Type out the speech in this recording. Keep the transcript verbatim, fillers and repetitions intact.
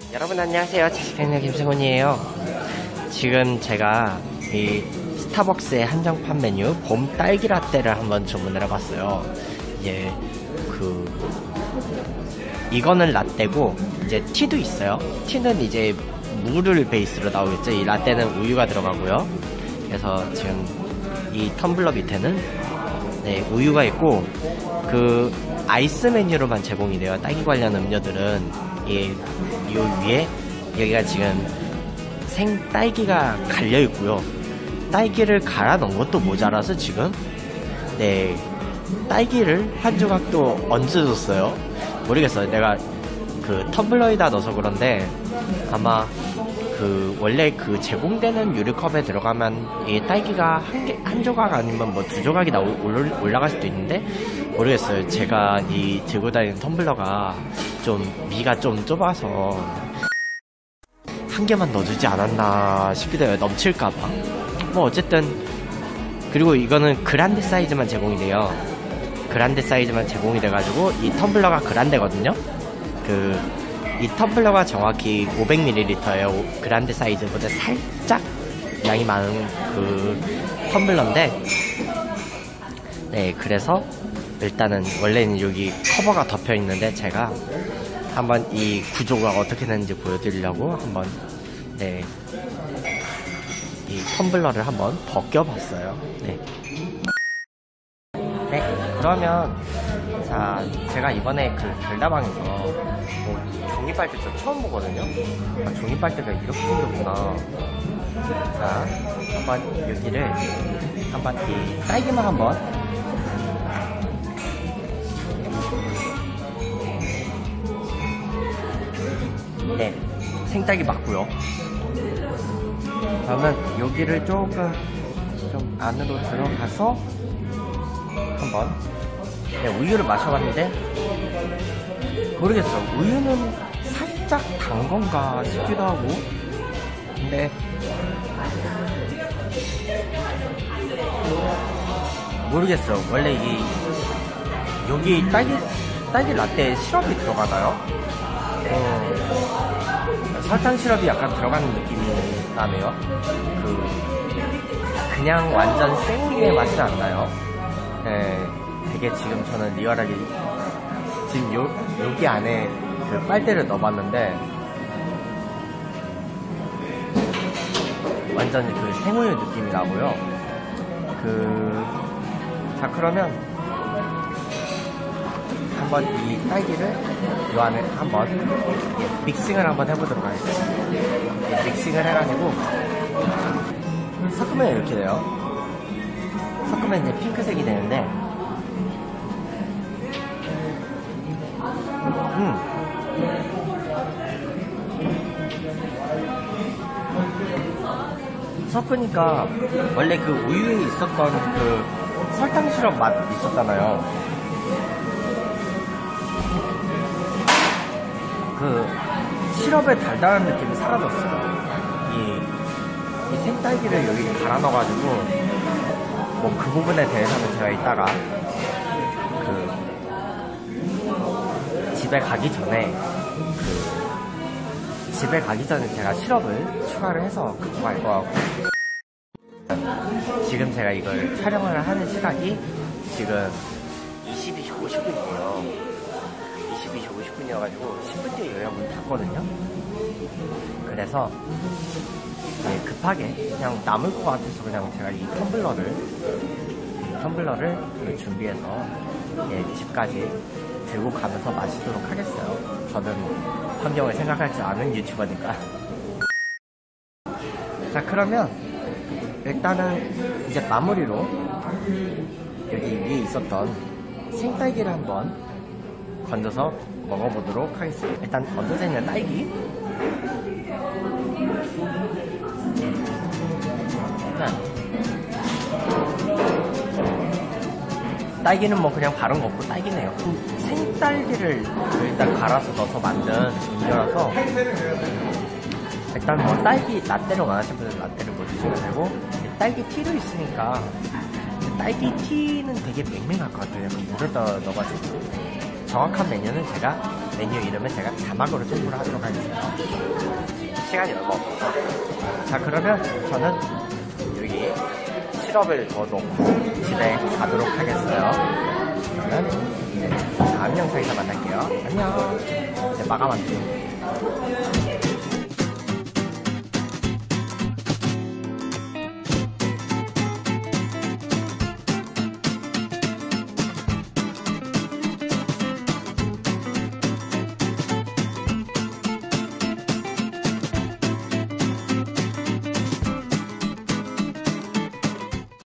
여러분 안녕하세요. 제스페인의 김승훈이에요. 지금 제가 이 스타벅스의 한정판 메뉴 봄 딸기 라떼를 한번 주문을 해봤어요. 이제 그 이거는 라떼고 이제 티도 있어요. 티는 이제 물을 베이스로 나오겠죠. 이 라떼는 우유가 들어가고요. 그래서 지금 이 텀블러 밑에는 네, 우유가 있고 그 아이스 메뉴로만 제공이 돼요. 딸기 관련 음료들은 이 요 위에 여기가 지금 생 딸기가 갈려 있고요. 딸기를 갈아 넣은 것도 모자라서 지금 네 딸기를 한 조각도 얹어줬어요. 모르겠어요. 내가 그 텀블러에다 넣어서 그런데 아마 그 원래 그 제공되는 유리컵에 들어가면 이 딸기가 한 개, 한 조각 아니면 뭐 두 조각이 나올 올라갈 수도 있는데 모르겠어요. 제가 이 들고 다니는 텀블러가 좀 미가 좀 좁아서 한 개만 넣어주지 않았나 싶기도 해요. 넘칠까봐. 뭐 어쨌든 그리고 이거는 그란데 사이즈만 제공이 돼요. 그란데 사이즈만 제공이 돼가지고 이 텀블러가 그란데거든요. 그 이 텀블러가 정확히 오백 밀리리터예요. 그란데 사이즈보다 살짝 양이 많은 그 텀블러인데 네 그래서 일단은 원래는 여기 커버가 덮여 있는데 제가 한번 이 구조가 어떻게 되는지 보여드리려고 한번 네 이 텀블러를 한번 벗겨봤어요. 네. 네 그러면 자 제가 이번에 그 별다방에서 뭐 종이빨대 저 처음 보거든요. 아, 종이빨대가 이렇게 생겼구나. 자 한번 여기를 한번 이 딸기만 한번 네 생딸기 맞고요. 그러면 여기를 조금 좀 안으로 들어가서 한번 네, 우유를 마셔봤는데 모르겠어. 우유는 살짝 단 건가 싶기도 하고 근데 모르겠어. 원래 이 여기 딸기 딸기 라떼에 시럽이 들어가나요? 어, 설탕 시럽이 약간 들어가는 느낌이 나네요. 그 그냥 완전 생우유의 맛이 안 나요. 네, 되게 지금 저는 리얼하게 지금 요, 여기 안에 그 빨대를 넣어봤는데 완전히 그 생우유 느낌이 나고요. 그, 자, 그러면 한번 이 딸기를 요 안에 한번 예, 믹싱을 한번 해보도록 하겠습니다. 예, 믹싱을 해가지고 섞으면 이렇게 돼요. 섞으면 이제 핑크색이 되는데 음. 섞으니까 원래 그 우유에 있었던 그 설탕 시럽 맛 있었잖아요. 그 시럽의 달달한 느낌이 사라졌어요. 이, 이 생딸기를 여기 갈아 넣어가지고 뭐 그 부분에 대해서는 제가 이따가 그 집에 가기 전에 그 집에 가기 전에 제가 시럽을 추가를 해서 갖고 갈 거고 지금 제가 이걸 촬영을 하는 시각이 지금 이십이 시 오십 분이에요. 이십이 시 오십 분이어가지고 십 분 뒤에 여기가 문 닫거든요. 그래서 네, 급하게 그냥 남을 것 같아서 그냥 제가 이 텀블러를 텀블러를 준비해서 예, 집까지 들고 가면서 마시도록 하겠어요. 저는 환경을 생각하지 않은 유튜버니까. 자 그러면 일단은 이제 마무리로 여기 위에 있었던 생딸기를 한번 건져서 먹어보도록 하겠습니다. 일단 얹어져 있는 딸기 자, 딸기는 뭐 그냥 바른 거 없고 딸기네요. 생딸기를 일단 갈아서 넣어서 만든 음료라서 일단 뭐 딸기 라떼를 원하시는 분들은 라떼를 뭐 드시면 되고 딸기 티도 있으니까 딸기 티는 되게 맹맹할 것 같아요. 약간 물에다 넣어가지고 정확한 메뉴는 제가 메뉴 이름은 제가 자막으로 첨부를 하도록 하겠습니다. 시간이 너무 없어서. 자, 그러면 저는 여기 시럽을 더 넣고 집에 가도록 하겠어요. 그러면 이제 다음 영상에서 만날게요. 안녕. 이제 마감할게요.